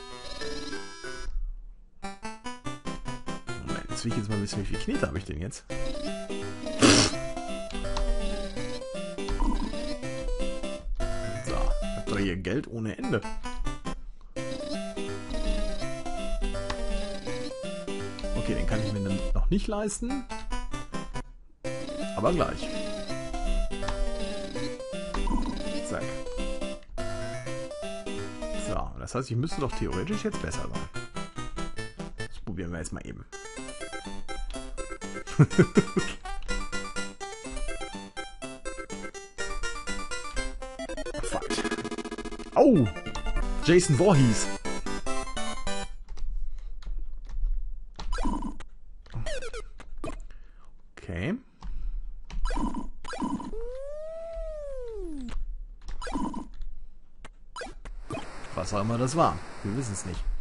Moment, jetzt will ich jetzt mal wissen, wie viel Knete habe ich denn jetzt? So, hab doch hier Geld ohne Ende. Okay, den kann ich mir noch nicht leisten. Aber gleich. Zack. So, das heißt, ich müsste doch theoretisch jetzt besser sein. Das probieren wir jetzt mal eben. Fight. Oh! Jason Voorhees. Okay. Was auch immer das war. Wir wissen es nicht.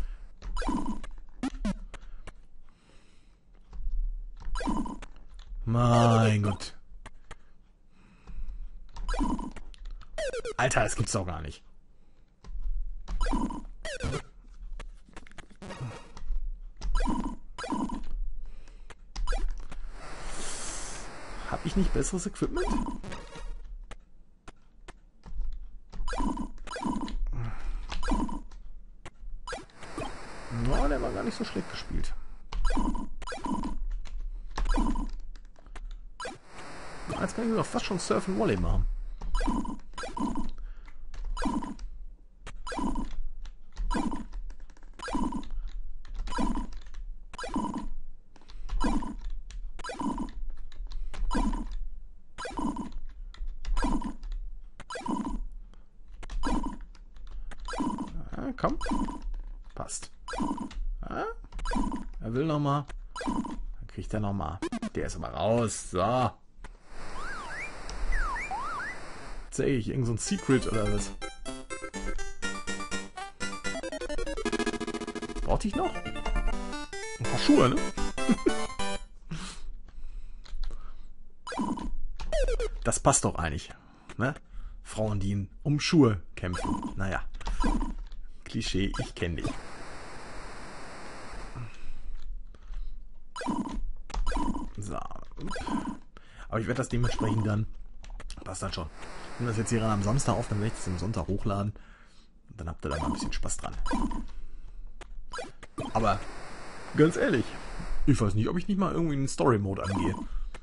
Mein Gott. Alter, das gibt's doch gar nicht. Hab ich nicht besseres Equipment? No, der war gar nicht so schlecht gespielt. Jetzt kann ich doch fast schon Surf and Volley machen. Ja, komm. Passt. Ja, er will noch mal. Dann kriegt er noch mal. Der ist aber raus. So. Sehe ich irgend so ein Secret oder was? Brauchte ich noch? Ein paar Schuhe, ne? Das passt doch eigentlich, ne? Frauen, die um Schuhe kämpfen. Naja. Klischee, ich kenne dich. So. Aber ich werde das dementsprechend dann. Passt dann schon. Ich nehme das jetzt hier am Samstag auf, dann werde ich das am Sonntag hochladen. Und dann habt ihr da mal ein bisschen Spaß dran. Aber ganz ehrlich, ich weiß nicht, ob ich nicht mal irgendwie einen Story-Mode angehe.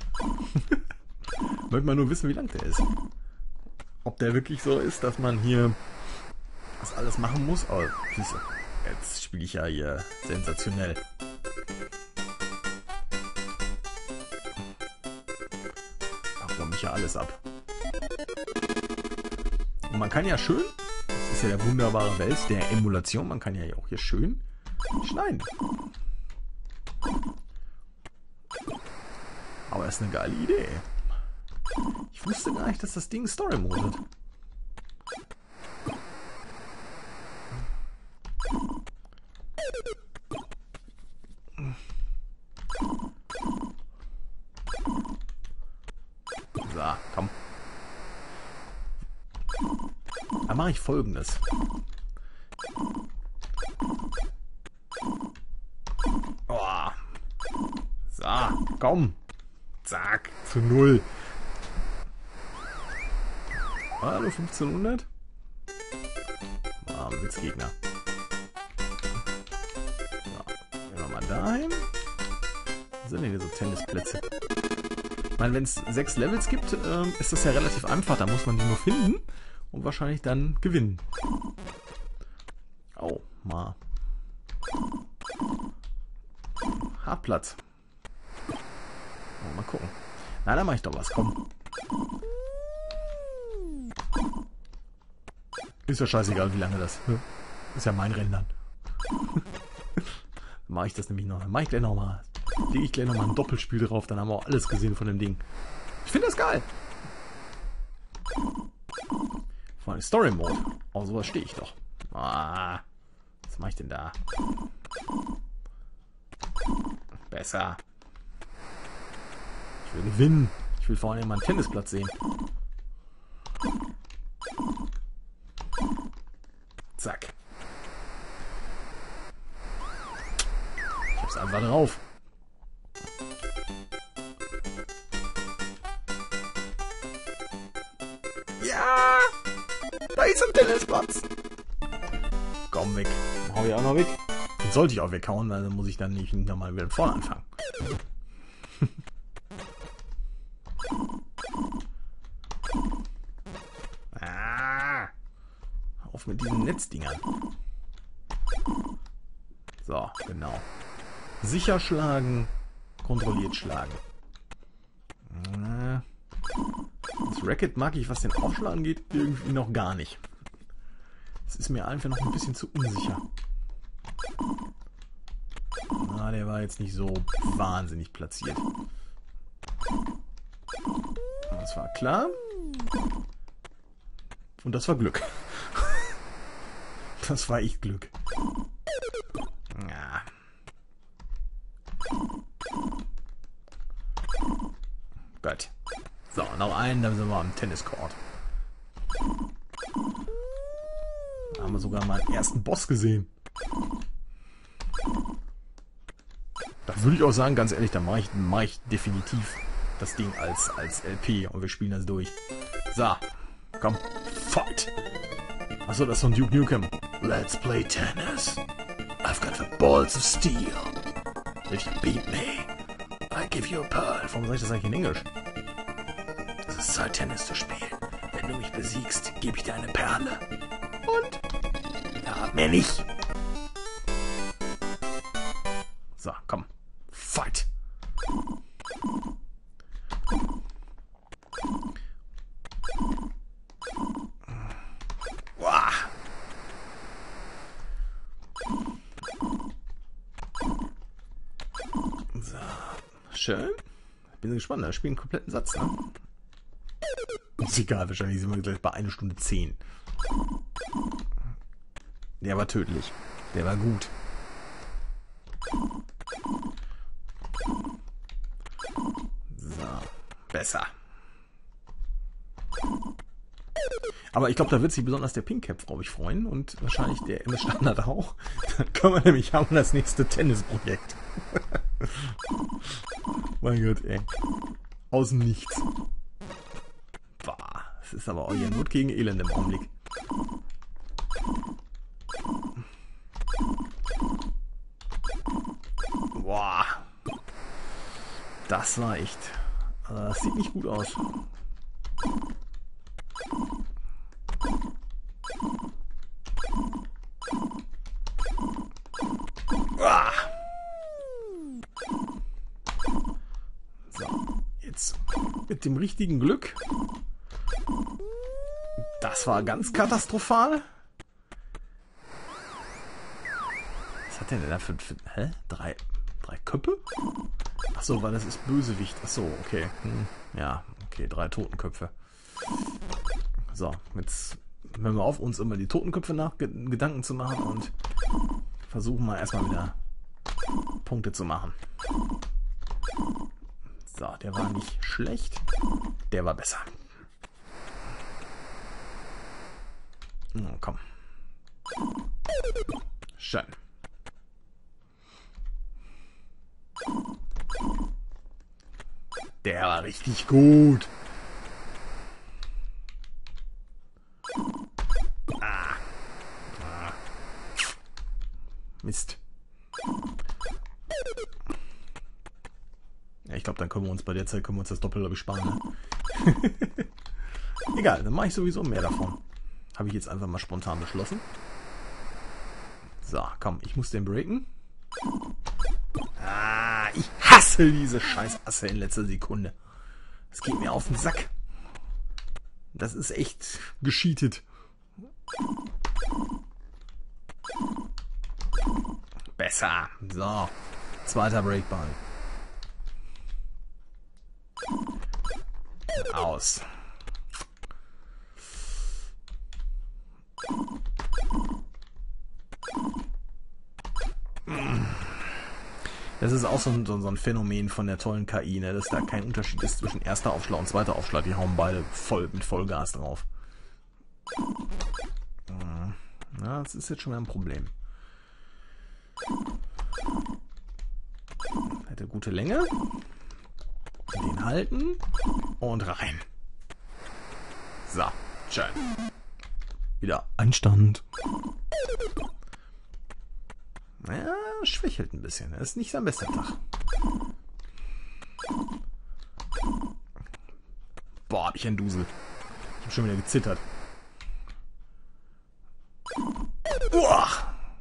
Möchte mal nur wissen, wie lang der ist. Ob der wirklich so ist, dass man hier das alles machen muss. Oh, siehst du, jetzt spiele ich ja hier sensationell. Da räume ich ja alles ab. Und man kann ja schön, das ist ja der wunderbare Welt der Emulation, man kann ja auch hier schön schneiden. Aber das ist eine geile Idee. Ich wusste gar nicht, dass das Ding Story Mode hat. So, komm. Dann mache ich Folgendes. Oh. So, komm. Zack, zu null. Hallo, fünfzehnhundert. Ah, Blitzgegner. So, gehen wir mal dahin. Was sind denn hier so Tennisplätze? Ich meine, wenn es sechs Levels gibt, ähm, ist das ja relativ einfach. Da muss man die nur finden und wahrscheinlich dann gewinnen. Oh, mal. Hartplatz. Oh, mal gucken. Na, da mache ich doch was. Komm. Ist ja scheißegal, wie lange das. Ist ja mein Rennen dann. Mache ich das nämlich noch. Dann mache ich gleich nochmal. Lege ich gleich nochmal ein Doppelspiel drauf, dann haben wir auch alles gesehen von dem Ding. Ich finde das geil. Vor allem Story Mode. Auf sowas stehe ich doch. Ah, was mache ich denn da? Besser. Ich will gewinnen. Ich will vor allem mal einen Tennisplatz sehen. Zack. Ich hab's einfach drauf. Ja! Da ist ein Tennisplatz! Komm weg. Hau ich auch noch weg. Den sollte ich auch weghauen, weil dann muss ich dann nicht nochmal wieder vorne anfangen. Ah! Auf mit diesen Netzdingern. So, genau. Sicher schlagen, kontrolliert schlagen. Das Racket mag ich, was den Aufschlag angeht, irgendwie noch gar nicht. Es ist mir einfach noch ein bisschen zu unsicher. Na, der war jetzt nicht so wahnsinnig platziert. Das war klar. Und das war Glück. Das war echt Glück. Ja. Gut. So, noch einen, dann sind wir am Tenniscourt. Da haben wir sogar mal einen ersten Boss gesehen. Da würde ich auch sagen, ganz ehrlich, da mache ich, mach ich definitiv das Ding als, als L P und wir spielen das durch. So, komm, fight! Achso, das ist von Duke Nukem. Let's play tennis. I've got the balls of steel. If you beat me, I give you a pearl. Warum sage ich das eigentlich in Englisch? Es ist Zeit, Tennis zu spielen. Wenn du mich besiegst, gebe ich dir eine Perle. Und? Ja, mehr nicht. So, komm. Fight. Wow. So. Schön. Bin gespannt. Da spielen einen kompletten Satz, ne? Ist egal, wahrscheinlich sind wir gleich bei einer Stunde zehn. Der war tödlich. Der war gut. So. Besser. Aber ich glaube, da wird sich besonders der Pink Cap, glaube ich, freuen. Und wahrscheinlich der M S Standard auch. Dann können wir nämlich haben das nächste Tennisprojekt. Mein Gott, ey. Aus dem Nichts. Boah, es ist aber auch hier Not gegen Elend im Augenblick. Boah. Das war echt. Also das sieht nicht gut aus. Ah. So, jetzt mit dem richtigen Glück. Das war ganz katastrophal. Was hat der denn da für, für hä? Drei, drei Köpfe? Achso, weil das ist Bösewicht. Achso, okay. Hm, ja, okay, drei Totenköpfe. So, jetzt hören wir auf, uns immer die Totenköpfe nach Gedanken zu machen und versuchen mal erstmal wieder Punkte zu machen. So, der war nicht schlecht. Der war besser. Oh, komm. Schön. Der war richtig gut. Ah. Ah. Mist. Ja, ich glaube, dann können wir uns bei der Zeit können wir uns das Doppelte sparen. Ne? Egal, dann mache ich sowieso mehr davon. Habe ich jetzt einfach mal spontan beschlossen. So, komm, ich muss den breaken. Ah, ich hasse diese scheiß Asse in letzter Sekunde. Das geht mir auf den Sack. Das ist echt gescheatet. Besser. So. Zweiter Breakball. Aus. Das ist auch so ein, so ein Phänomen von der tollen K I, ne? Dass da kein Unterschied ist zwischen erster Aufschlag und zweiter Aufschlag. Die hauen beide voll mit Vollgas drauf. Ja, das ist jetzt schon wieder ein Problem. Hätte gute Länge. Den halten und rein. So, schön. Wieder Einstand. Ja, schwächelt ein bisschen. Das ist nicht sein bester Tag. Boah, hab ich ein Dusel. Ich hab schon wieder gezittert. Uah.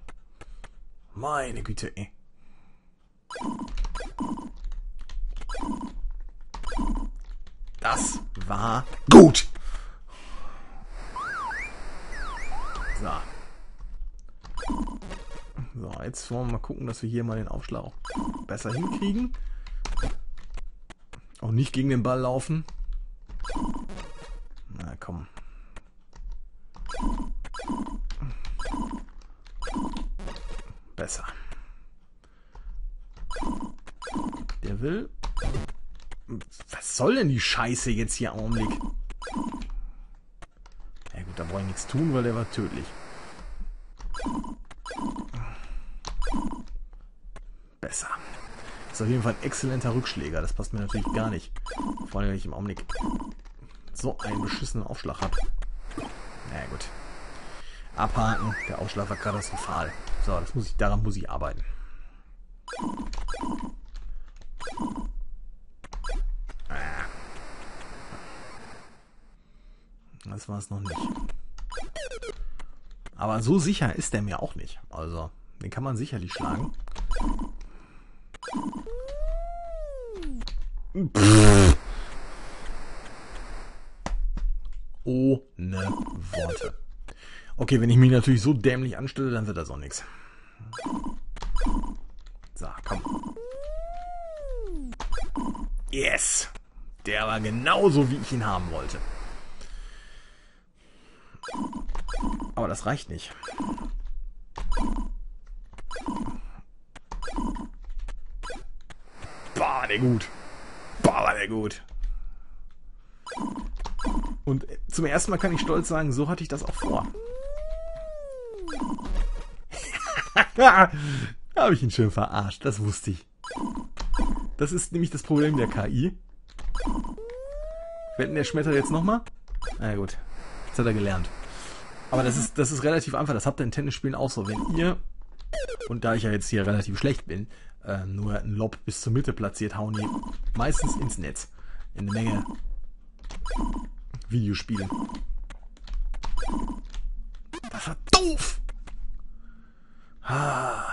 Meine Güte, ey. Das war gut. So. So, jetzt wollen wir mal gucken, dass wir hier mal den Aufschlag auch besser hinkriegen. Auch nicht gegen den Ball laufen. Na komm. Besser. Der will... Was soll denn die Scheiße jetzt hier im Augenblick? Ja gut, da brauche ich nichts tun, weil der war tödlich. Besser. Das ist auf jeden Fall ein exzellenter Rückschläger. Das passt mir natürlich gar nicht. Vor allem, wenn ich im Augenblick so einen beschissenen Aufschlag habe. Na ja, gut. Abhaken. Der Aufschlag war katastrophal. So, das muss ich, daran muss ich arbeiten. Das war es noch nicht. Aber so sicher ist der mir auch nicht. Also, den kann man sicherlich schlagen. Pff. Ohne Worte. Okay, wenn ich mich natürlich so dämlich anstelle, dann wird das auch nichts. So, komm. Yes! Der war genauso, wie ich ihn haben wollte. Aber das reicht nicht. Boah, der gut. Boah, war der gut. Und zum ersten Mal kann ich stolz sagen, so hatte ich das auch vor. Da habe ich ihn schön verarscht, das wusste ich. Das ist nämlich das Problem der K I. Wetten, der schmettert jetzt nochmal? Na gut, jetzt hat er gelernt. Aber das ist, das ist relativ einfach, das habt ihr in Tennisspielen auch so. Wenn ihr, und da ich ja jetzt hier relativ schlecht bin, äh, nur einen Lob bis zur Mitte platziert, hauen die meistens ins Netz. In eine Menge Videospiele. Das war doof! Ah.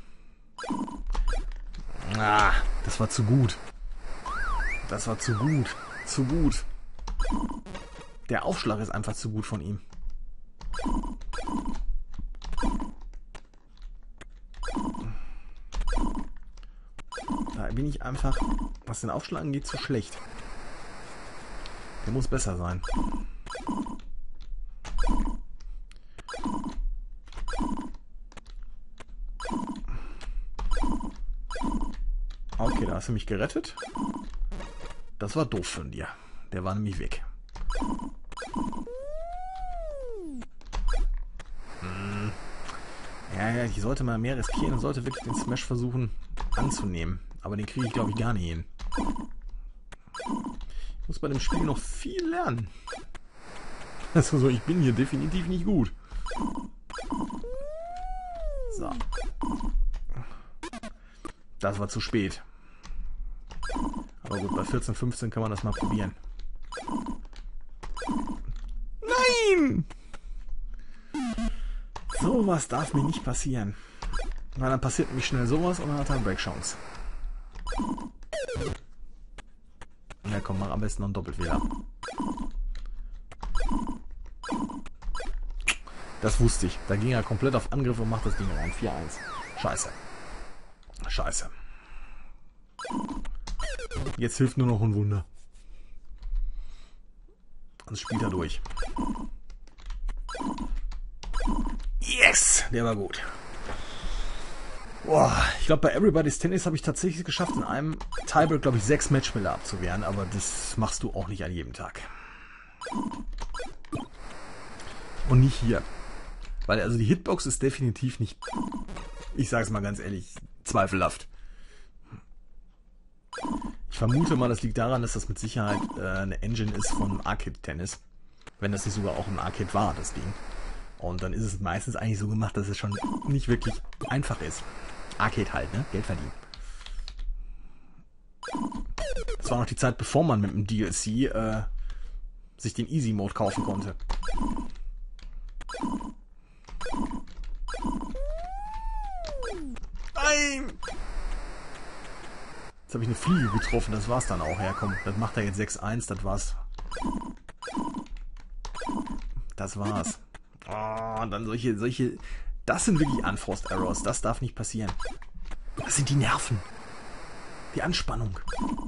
Ah, das war zu gut. Das war zu gut. Zu gut. Der Aufschlag ist einfach zu gut von ihm. Da bin ich einfach, was den Aufschlag angeht, zu schlecht. Der muss besser sein. Okay, da hast du mich gerettet. Das war doof von dir. Der war nämlich weg. Hm. Ja, ja, ich sollte mal mehr riskieren und sollte wirklich den Smash versuchen anzunehmen. Aber den kriege ich, glaube ich, gar nicht hin. Ich muss bei dem Spiel noch viel lernen. Also so, ich bin hier definitiv nicht gut. So. Das war zu spät. Aber gut, bei vierzehn, fünfzehn kann man das mal probieren. Nein! Sowas darf mir nicht passieren. Weil dann passiert nämlich schnell sowas und dann hat er eine Break-Chance. Ja komm, mach am besten noch einen Doppelfehler. Das wusste ich. Da ging er komplett auf Angriff und macht das Ding rein. vier eins. Scheiße. Scheiße. Jetzt hilft nur noch ein Wunder. Und spielt er durch. Yes! Der war gut. Boah, ich glaube, bei Everybody's Tennis habe ich tatsächlich geschafft, in einem Tiebreak, glaube ich, sechs Matchbälle abzuwehren. Aber das machst du auch nicht an jedem Tag. Und nicht hier. Weil also die Hitbox ist definitiv nicht, ich sage es mal ganz ehrlich, zweifelhaft. Ich vermute mal, das liegt daran, dass das mit Sicherheit äh, eine Engine ist von Arcade Tennis. Wenn das nicht sogar auch ein Arcade war, das Ding. Und dann ist es meistens eigentlich so gemacht, dass es schon nicht wirklich einfach ist. Arcade halt, ne? Geld verdienen. Das war noch die Zeit, bevor man mit dem D L C äh, sich den Easy Mode kaufen konnte. Nein! Jetzt habe ich eine Fliege getroffen, das war's dann auch. Ja komm, das macht er jetzt sechs eins, das war's. Das war's. Oh, und dann solche, solche... Das sind wirklich Unforced Errors, das darf nicht passieren. Das sind die Nerven. Die Anspannung.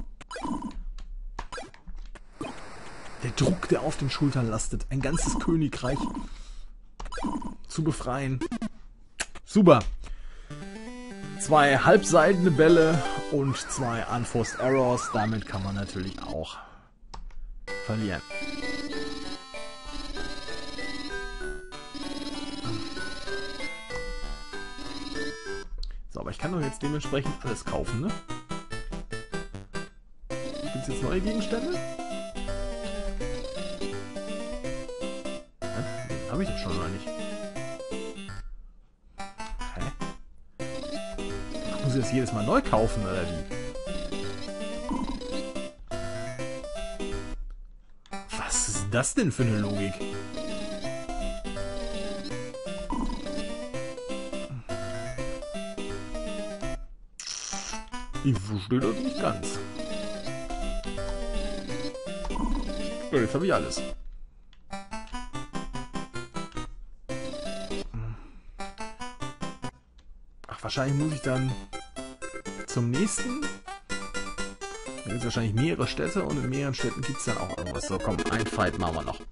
Der Druck, der auf den Schultern lastet. Ein ganzes Königreich zu befreien. Super. Zwei halbseidene Bälle und zwei Unforced Errors. Damit kann man natürlich auch verlieren. So, aber ich kann doch jetzt dementsprechend alles kaufen, ne? Gibt es jetzt neue Gegenstände? Hä? Habe ich doch schon, oder nicht? Hä? Muss ich das jedes Mal neu kaufen, oder wie? Was ist das denn für eine Logik? Ich verstehe das nicht ganz. Ja, jetzt habe ich alles. Ach, wahrscheinlich muss ich dann zum nächsten. Da gibt es wahrscheinlich mehrere Städte und in mehreren Städten gibt es dann auch irgendwas. So, komm, ein Fight machen wir noch.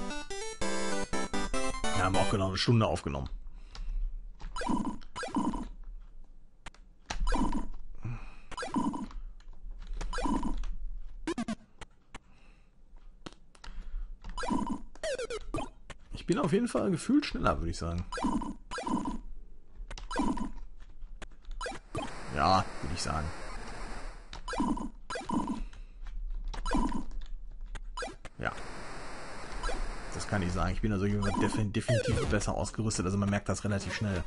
Wir haben auch genau eine Stunde aufgenommen. Ich bin auf jeden Fall gefühlt schneller, würde ich sagen. Ja, würde ich sagen. Ja. Das kann ich sagen. Ich bin also definitiv besser ausgerüstet. Also man merkt das relativ schnell.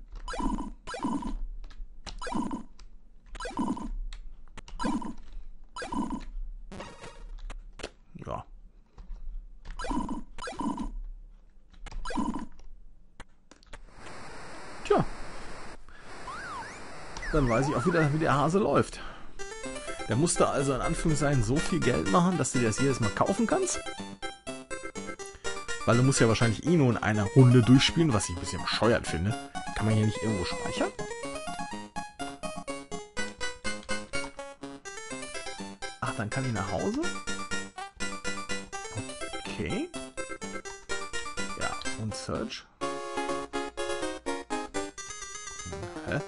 Ja. Tja. Dann weiß ich auch wieder, wie der Hase läuft. Der musste also in Anführungszeichen so viel Geld machen, dass du dir das jedes Mal kaufen kannst. Weil du musst ja wahrscheinlich eh nur in einer Runde durchspielen, was ich ein bisschen bescheuert finde. Kann man hier nicht irgendwo speichern? Ach, dann kann ich nach Hause? Okay. Ja, und Search. Hä?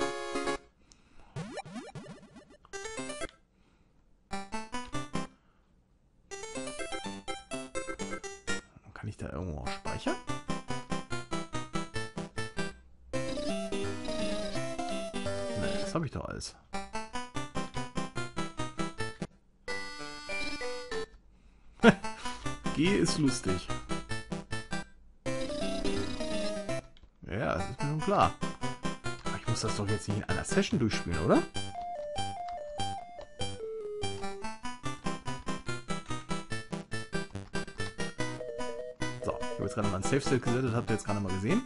Kann ich da irgendwo auch speichern? Nee, das habe ich doch alles. G ist lustig. Ja, das ist mir schon klar. Aber ich muss das doch jetzt nicht in einer Session durchspielen, oder? So, ich habe jetzt gerade mal ein Safe State gesetzt, habt ihr jetzt gerade mal gesehen.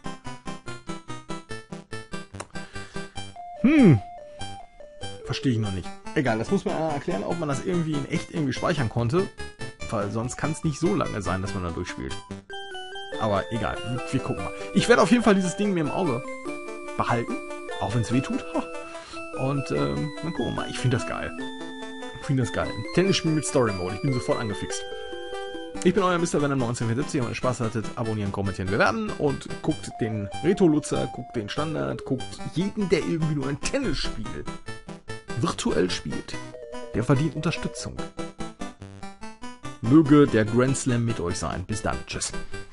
Hm. Verstehe ich noch nicht. Egal, das muss man erklären, ob man das irgendwie in echt irgendwie speichern konnte. Weil sonst kann es nicht so lange sein, dass man da durchspielt. Aber egal, wir, wir gucken mal. Ich werde auf jeden Fall dieses Ding mir im Auge behalten, auch wenn es weh tut. Und ähm, dann gucken wir mal. Ich finde das geil. Ich finde das geil. Ein Tennisspiel mit Story Mode. Ich bin sofort angefixt. Ich bin euer Mister Venom neunzehnhundertvierundsiebzig. Wenn ihr Spaß hattet, abonnieren, kommentieren, bewerten und guckt den Retro-Lutzer, guckt den Standard, guckt jeden, der irgendwie nur ein Tennisspiel virtuell spielt. Der verdient Unterstützung. Möge der Grand Slam mit euch sein. Bis dann. Tschüss.